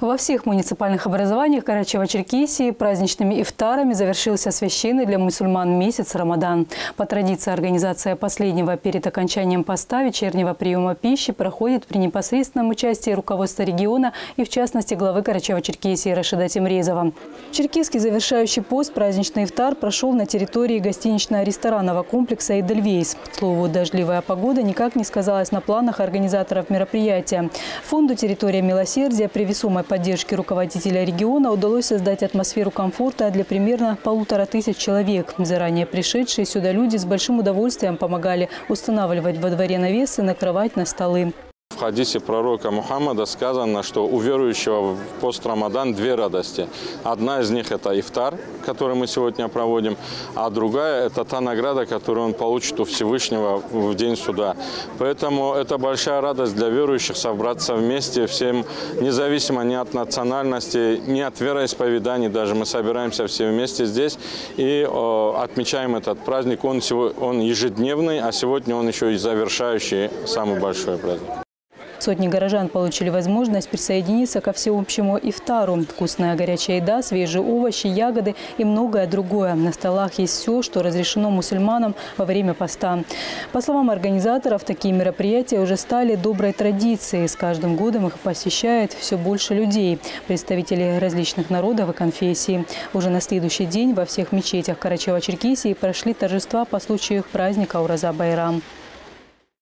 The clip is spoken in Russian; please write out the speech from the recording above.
Во всех муниципальных образованиях Карачаево-Черкесии праздничными ифтарами завершился священный для мусульман месяц Рамадан. По традиции организация последнего перед окончанием поста вечернего приема пищи проходит при непосредственном участии руководства региона и, в частности, главы Карачаево-Черкесии Рашида Темрезова. Черкесский завершающий пост праздничный ифтар прошел на территории гостинично-ресторанного комплекса «Эдельвейс». К слову, дождливая погода никак не сказалась на планах организаторов мероприятия. Фонду «Территория милосердия» при весомой поддержки руководителя региона удалось создать атмосферу комфорта для примерно 1500 человек. Заранее пришедшие сюда люди с большим удовольствием помогали устанавливать во дворе навесы, накрывать на столы. В хадисе пророка Мухаммада сказано, что у верующего в пост Рамадан две радости. Одна из них – это ифтар, который мы сегодня проводим, а другая – это та награда, которую он получит у Всевышнего в день суда. Поэтому это большая радость для верующих собраться вместе всем, независимо ни от национальности, ни от вероисповеданий. Даже мы собираемся все вместе здесь и отмечаем этот праздник. Он ежедневный, а сегодня он еще и завершающий самый большой праздник. Сотни горожан получили возможность присоединиться ко всеобщему ифтару. Вкусная горячая еда, свежие овощи, ягоды и многое другое. На столах есть все, что разрешено мусульманам во время поста. По словам организаторов, такие мероприятия уже стали доброй традицией. С каждым годом их посещает все больше людей, представителей различных народов и конфессий. Уже на следующий день во всех мечетях Карачаево-Черкесии прошли торжества по случаю праздника Ураза-Байрам.